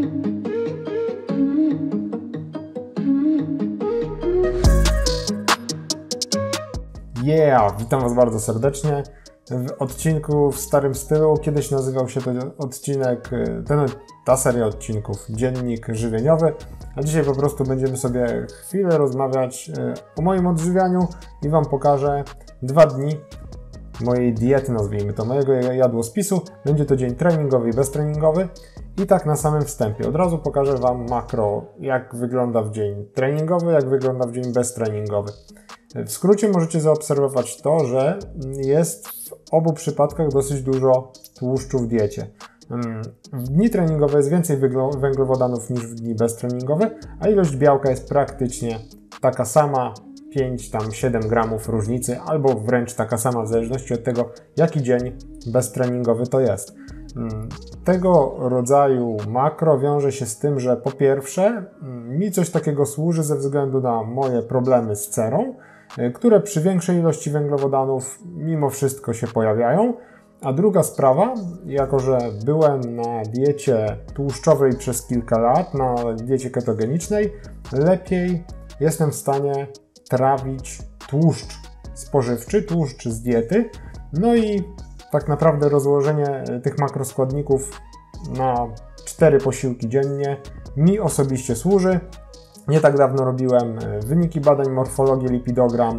Witam Was bardzo serdecznie w odcinku w starym stylu. Kiedyś nazywał się to odcinek, ta seria odcinków Dziennik Żywieniowy, a dzisiaj po prostu będziemy sobie chwilę rozmawiać o moim odżywianiu i Wam pokażę 2 dni mojej diety, nazwijmy to, mojego jadłospisu. Będzie to dzień treningowy i beztreningowy. I tak na samym wstępie od razu pokażę Wam makro, jak wygląda w dzień treningowy, jak wygląda w dzień beztreningowy. W skrócie możecie zaobserwować to, że jest w obu przypadkach dosyć dużo tłuszczu w diecie. W dni treningowe jest więcej węglowodanów niż w dni beztreningowe, a ilość białka jest praktycznie taka sama, 5-7 gramów różnicy, albo wręcz taka sama w zależności od tego, jaki dzień beztreningowy to jest. Tego rodzaju makro wiąże się z tym, że po pierwsze mi coś takiego służy ze względu na moje problemy z cerą, które przy większej ilości węglowodanów mimo wszystko się pojawiają. A druga sprawa, jako że byłem na diecie tłuszczowej przez kilka lat, na diecie ketogenicznej, lepiej jestem w stanie trawić tłuszcz spożywczy, tłuszcz z diety. No i tak naprawdę rozłożenie tych makroskładników na 4 posiłki dziennie mi osobiście służy. Nie tak dawno robiłem wyniki badań, morfologię, lipidogram,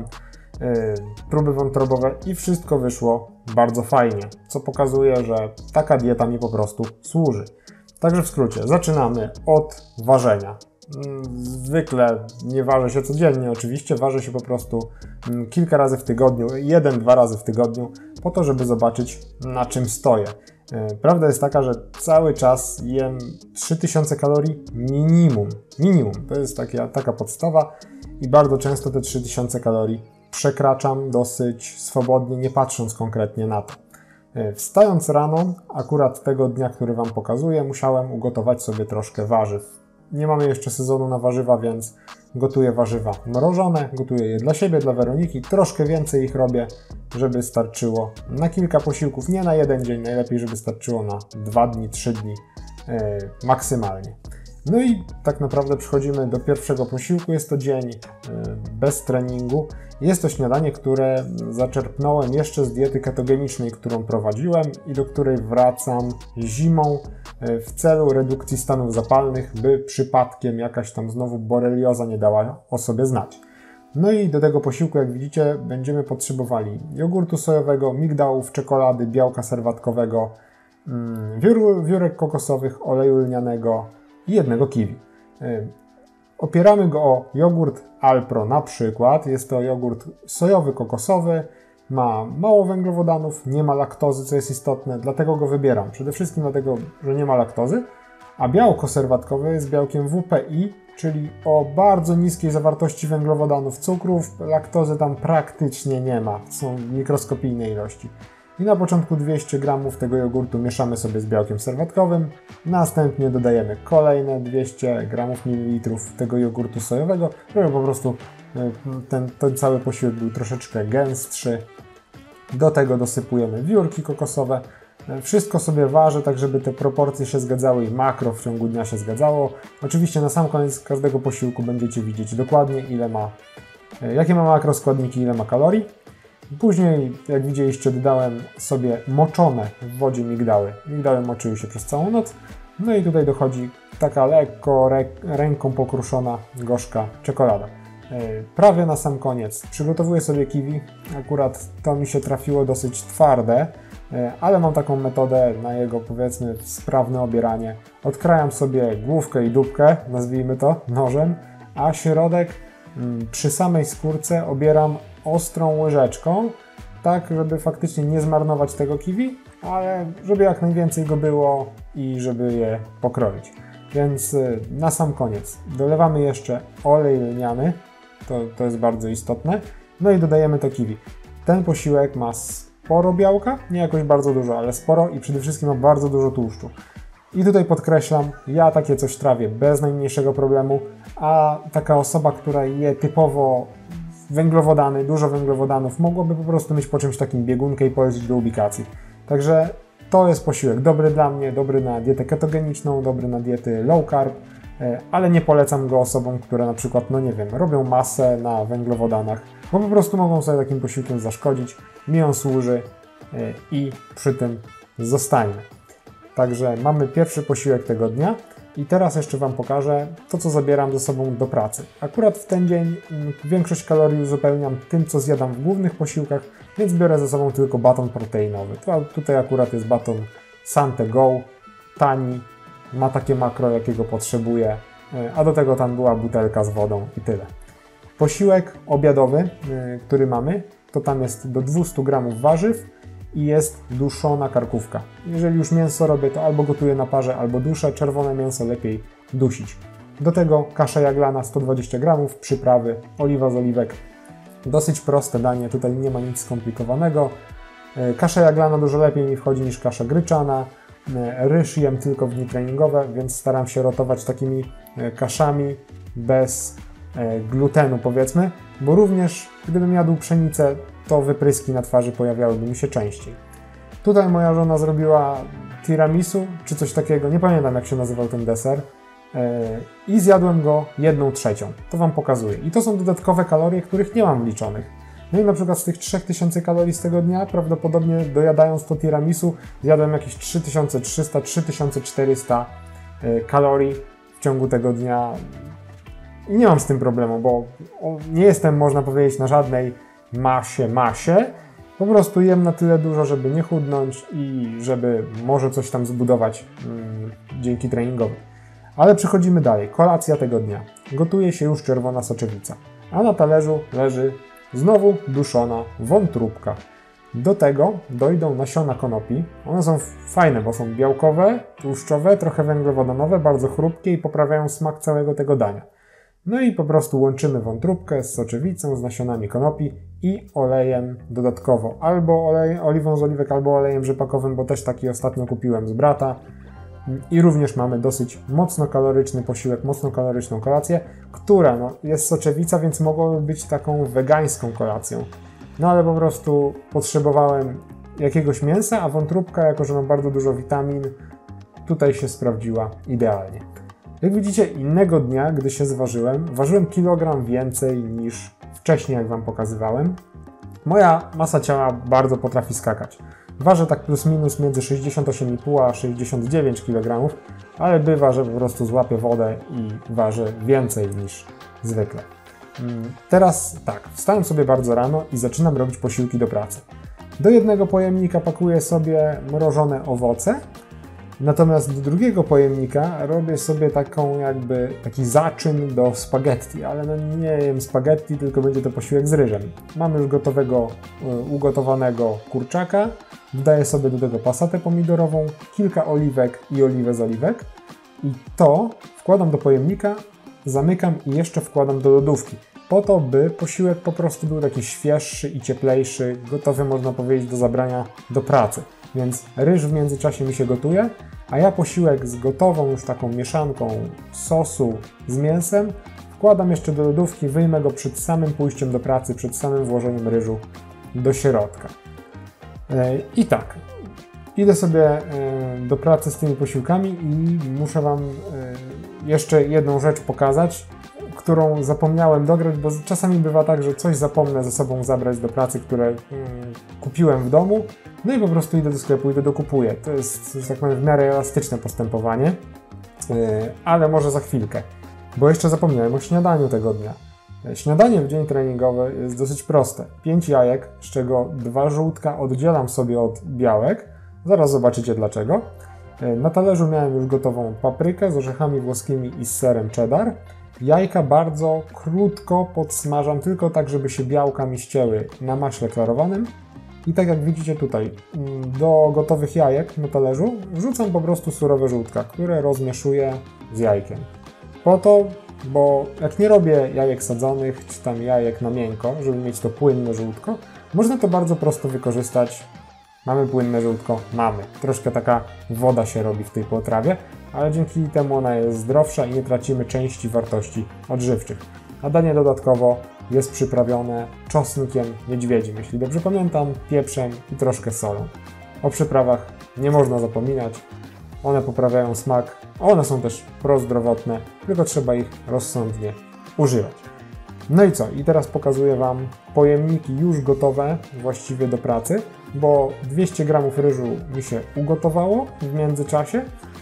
próby wątrobowe i wszystko wyszło bardzo fajnie, co pokazuje, że taka dieta mi po prostu służy. Także w skrócie, zaczynamy od ważenia. Zwykle nie ważę się codziennie, oczywiście, ważę się po prostu kilka razy w tygodniu, 1-2 razy w tygodniu, po to, żeby zobaczyć, na czym stoję. Prawda jest taka, że cały czas jem 3000 kalorii minimum. To jest taka podstawa i bardzo często te 3000 kalorii przekraczam dosyć swobodnie, nie patrząc konkretnie na to. Wstając rano, akurat tego dnia, który Wam pokazuję, musiałem ugotować sobie troszkę warzyw. Nie mamy jeszcze sezonu na warzywa, więc gotuję warzywa mrożone, gotuję je dla siebie, dla Weroniki, troszkę więcej ich robię, żeby starczyło na kilka posiłków, nie na jeden dzień, najlepiej, żeby starczyło na 2 dni, 3 dni maksymalnie. No i tak naprawdę przechodzimy do pierwszego posiłku, jest to dzień bez treningu. Jest to śniadanie, które zaczerpnąłem jeszcze z diety ketogenicznej, którą prowadziłem i do której wracam zimą w celu redukcji stanów zapalnych, by przypadkiem jakaś tam znowu borelioza nie dała o sobie znać. No i do tego posiłku, jak widzicie, będziemy potrzebowali jogurtu sojowego, migdałów, czekolady, białka serwatkowego, wiórek kokosowych, oleju lnianego i 1 kiwi. Opieramy go o jogurt Alpro na przykład. Jest to jogurt sojowy, kokosowy, ma mało węglowodanów, nie ma laktozy, co jest istotne, dlatego go wybieram. Przede wszystkim dlatego, że nie ma laktozy, a białko serwatkowe jest białkiem WPI, czyli o bardzo niskiej zawartości węglowodanów, cukrów, laktozy tam praktycznie nie ma, są mikroskopijne ilości. I na początku 200 g tego jogurtu mieszamy sobie z białkiem serwatkowym, następnie dodajemy kolejne 200 ml tego jogurtu sojowego, żeby po prostu ten cały posiłek był troszeczkę gęstszy. Do tego dosypujemy wiórki kokosowe. Wszystko sobie ważę, tak żeby te proporcje się zgadzały i makro w ciągu dnia się zgadzało. Oczywiście na sam koniec każdego posiłku będziecie widzieć dokładnie jakie ma makroskładniki, ile ma kalorii. Później, jak widzieliście, dodałem sobie moczone w wodzie migdały. Migdały moczyły się przez całą noc. No i tutaj dochodzi taka lekko ręką pokruszona, gorzka czekolada. Prawie na sam koniec przygotowuję sobie kiwi. Akurat to mi się trafiło dosyć twarde, ale mam taką metodę na jego, powiedzmy, sprawne obieranie. Odkrajam sobie główkę i dupkę, nazwijmy to, nożem, a środek przy samej skórce obieram ostrą łyżeczką, tak żeby faktycznie nie zmarnować tego kiwi, ale żeby jak najwięcej go było i żeby je pokroić. Więc na sam koniec dolewamy jeszcze olej lniany, to jest bardzo istotne, no i dodajemy to kiwi. Ten posiłek ma sporo białka, nie jakoś bardzo dużo, ale sporo i przede wszystkim ma bardzo dużo tłuszczu. I tutaj podkreślam, ja takie coś trawię bez najmniejszego problemu, a taka osoba, która je typowo węglowodany, dużo węglowodanów, mogłaby po prostu mieć po czymś takim biegunkę i polecieć do ubikacji. Także To jest posiłek dobry dla mnie, dobry na dietę ketogeniczną, dobry na diety low carb, ale nie polecam go osobom, które na przykład, no nie wiem, robią masę na węglowodanach, bo po prostu mogą sobie takim posiłkiem zaszkodzić. Mi on służy i przy tym zostańmy. Także mamy pierwszy posiłek tego dnia i teraz jeszcze Wam pokażę to, co zabieram ze sobą do pracy. Akurat w ten dzień większość kalorii uzupełniam tym, co zjadam w głównych posiłkach, więc biorę ze sobą tylko baton proteinowy. Tutaj akurat jest baton Sante Go, tani, ma takie makro, jakiego potrzebuję, a do tego tam była butelka z wodą i tyle. Posiłek obiadowy, który mamy, to tam jest do 200 g warzyw i jest duszona karkówka. Jeżeli już mięso robię, to albo gotuję na parze, albo duszę. Czerwone mięso lepiej dusić. Do tego kasza jaglana 120 g, przyprawy, oliwa z oliwek. Dosyć proste danie, tutaj nie ma nic skomplikowanego. Kasza jaglana dużo lepiej mi wchodzi niż kasza gryczana. Ryż jem tylko w dni treningowe, więc staram się rotować takimi kaszami bez glutenu, powiedzmy, bo również gdybym jadł pszenicę, to wypryski na twarzy pojawiałyby mi się częściej. Tutaj moja żona zrobiła tiramisu, czy coś takiego, nie pamiętam jak się nazywał ten deser, i zjadłem go 1/3. To Wam pokazuję. I to są dodatkowe kalorie, których nie mam wliczonych. No i na przykład z tych 3000 kalorii z tego dnia, prawdopodobnie dojadając to tiramisu, zjadłem jakieś 3300-3400 kalorii w ciągu tego dnia. I nie mam z tym problemu, bo nie jestem, można powiedzieć, na żadnej masie. Po prostu jem na tyle dużo, żeby nie chudnąć i żeby może coś tam zbudować dzięki treningowi. Ale przechodzimy dalej. Kolacja tego dnia. Gotuje się już czerwona soczewica, a na talerzu leży znowu duszona wątróbka. Do tego dojdą nasiona konopi. One są fajne, bo są białkowe, tłuszczowe, trochę węglowodanowe, bardzo chrupkie i poprawiają smak całego tego dania. No i po prostu łączymy wątróbkę z soczewicą, z nasionami konopi i olejem dodatkowo. Albo oliwą z oliwek, albo olejem rzepakowym, bo też taki ostatnio kupiłem z brata. I również mamy dosyć mocno kaloryczny posiłek, mocno kaloryczną kolację, która jest soczewica, więc mogłaby być taką wegańską kolacją. No ale po prostu potrzebowałem jakiegoś mięsa, a wątróbka, jako że ma bardzo dużo witamin, tutaj się sprawdziła idealnie. Jak widzicie, innego dnia, gdy się zważyłem, ważyłem kilogram więcej niż wcześniej, jak Wam pokazywałem. Moja masa ciała bardzo potrafi skakać. Ważę tak plus minus między 68,5 a 69 kg, ale bywa, że po prostu złapię wodę i ważę więcej niż zwykle. Teraz tak, wstałem sobie bardzo rano i zaczynam robić posiłki do pracy. Do jednego pojemnika pakuję sobie mrożone owoce, natomiast do drugiego pojemnika robię sobie taki zaczyn do spaghetti, ale nie jem spaghetti, tylko będzie to posiłek z ryżem. Mam już ugotowanego kurczaka, dodaję sobie do tego pasatę pomidorową, kilka oliwek i oliwę z oliwek i to wkładam do pojemnika, zamykam i jeszcze wkładam do lodówki, po to, by posiłek po prostu był taki świeższy i cieplejszy, gotowy, można powiedzieć, do zabrania do pracy. Więc ryż w międzyczasie mi się gotuje, a ja posiłek z gotową już taką mieszanką sosu z mięsem wkładam jeszcze do lodówki, wyjmę go przed samym pójściem do pracy, przed samym włożeniem ryżu do środka. I tak, idę sobie do pracy z tymi posiłkami i muszę Wam jeszcze jedną rzecz pokazać, którą zapomniałem dograć, bo czasami bywa tak, że coś zapomnę ze sobą zabrać do pracy, które kupiłem w domu, no i po prostu idę do sklepu, dokupuję. To jest, że tak powiem, w miarę elastyczne postępowanie, ale może za chwilkę, bo jeszcze zapomniałem o śniadaniu tego dnia. Śniadanie w dzień treningowy jest dosyć proste. 5 jajek, z czego 2 żółtka oddzielam sobie od białek. Zaraz zobaczycie dlaczego. Na talerzu miałem już gotową paprykę z orzechami włoskimi i z serem cheddar. Jajka bardzo krótko podsmażam, tylko tak, żeby się białka mi ścięły na maśle klarowanym. I tak jak widzicie tutaj, do gotowych jajek na talerzu wrzucam po prostu surowe żółtka, które rozmieszuję z jajkiem. Po to, bo jak nie robię jajek sadzonych, czy tam jajek na miękko, żeby mieć to płynne żółtko, można to bardzo prosto wykorzystać. Mamy płynne żółtko? Mamy. Troszkę taka woda się robi w tej potrawie, ale dzięki temu ona jest zdrowsza i nie tracimy części wartości odżywczych. A danie dodatkowo jest przyprawione czosnkiem niedźwiedzim, jeśli dobrze pamiętam, pieprzem i troszkę solą. O przyprawach nie można zapominać. One poprawiają smak, a one są też prozdrowotne, tylko trzeba ich rozsądnie używać. No i co? I teraz pokazuję Wam pojemniki już gotowe właściwie do pracy, bo 200 g ryżu mi się ugotowało w międzyczasie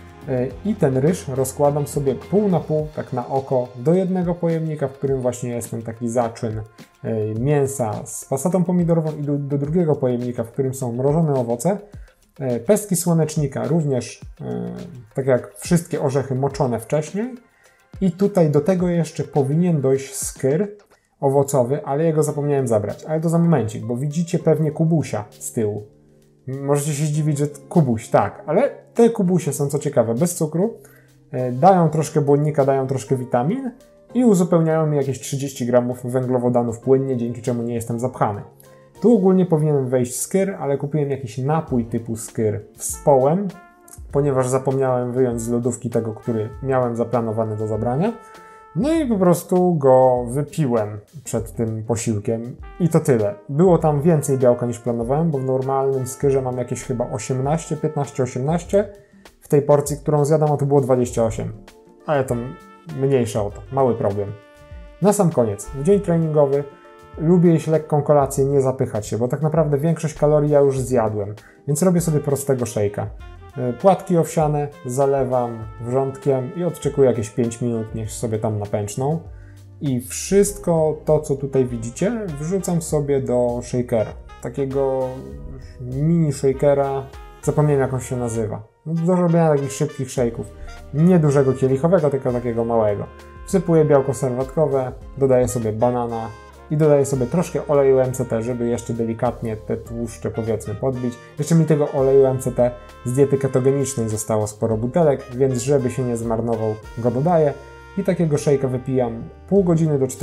i ten ryż rozkładam sobie pół na pół, tak na oko, do jednego pojemnika, w którym właśnie jest ten taki zaczyn mięsa z pasatą pomidorową i do drugiego pojemnika, w którym są mrożone owoce, pestki słonecznika, również tak jak wszystkie orzechy moczone wcześniej. I tutaj do tego jeszcze powinien dojść skyr owocowy, ale jego zapomniałem zabrać. Ale to za momencik, bo widzicie pewnie kubusia z tyłu. Możecie się zdziwić, że kubuś, tak, ale te kubusie są, co ciekawe, bez cukru, dają troszkę błonnika, dają troszkę witamin i uzupełniają mi jakieś 30 g węglowodanów płynnie, dzięki czemu nie jestem zapchany. Tu ogólnie powinien wejść skyr, ale kupiłem jakiś napój typu skyr z połem, ponieważ zapomniałem wyjąć z lodówki tego, który miałem zaplanowany do zabrania. No i po prostu go wypiłem przed tym posiłkiem i to tyle. Było tam więcej białka niż planowałem, bo w normalnym skyrze mam jakieś chyba 18, 15, 18. W tej porcji, którą zjadam, a to było 28. Ale to mniejsza o to, mały problem. Na sam koniec, w dzień treningowy lubię jeść lekką kolację, nie zapychać się, bo tak naprawdę większość kalorii ja już zjadłem, więc robię sobie prostego szejka. Płatki owsiane zalewam wrzątkiem i odczekuję jakieś 5 minut, niech sobie tam napęczną. I wszystko to, co tutaj widzicie, wrzucam sobie do shakera. Takiego mini shakera, zapomniałem jak on się nazywa. Do robienia takich szybkich shake'ów. Nie dużego kielichowego, tylko takiego małego. Wsypuję białko serwatkowe, dodaję sobie banana i dodaję sobie troszkę oleju MCT, żeby jeszcze delikatnie te tłuszcze, powiedzmy, podbić. Jeszcze mi tego oleju MCT z diety ketogenicznej zostało sporo butelek, więc żeby się nie zmarnował, go dodaję. I takiego shake'a wypijam pół godziny do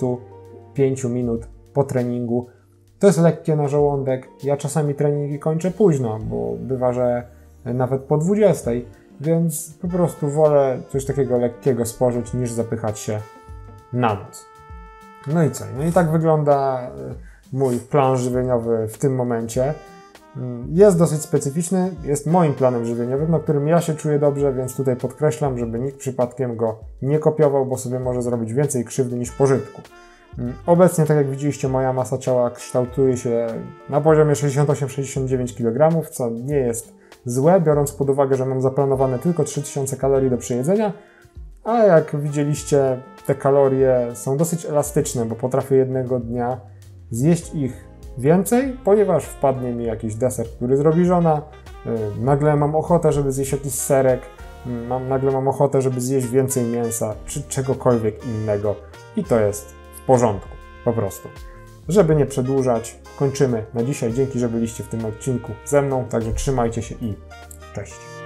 45 minut po treningu. To jest lekkie na żołądek. Ja czasami treningi kończę późno, bo bywa, że nawet po 20, więc po prostu wolę coś takiego lekkiego spożyć, niż zapychać się na noc. No i co? No i tak wygląda mój plan żywieniowy w tym momencie. Jest dosyć specyficzny, jest moim planem żywieniowym, na którym ja się czuję dobrze, więc tutaj podkreślam, żeby nikt przypadkiem go nie kopiował, bo sobie może zrobić więcej krzywdy niż pożytku. Obecnie, tak jak widzieliście, moja masa ciała kształtuje się na poziomie 68-69 kg, co nie jest złe, biorąc pod uwagę, że mam zaplanowane tylko 3000 kalorii do przejedzenia, a jak widzieliście, te kalorie są dosyć elastyczne, bo potrafię jednego dnia zjeść ich więcej, ponieważ wpadnie mi jakiś deser, który zrobi żona, nagle mam ochotę, żeby zjeść jakiś serek, nagle mam ochotę, żeby zjeść więcej mięsa, czy czegokolwiek innego i to jest w porządku, po prostu. Żeby nie przedłużać, kończymy na dzisiaj. Dzięki, że byliście w tym odcinku ze mną, także trzymajcie się i cześć.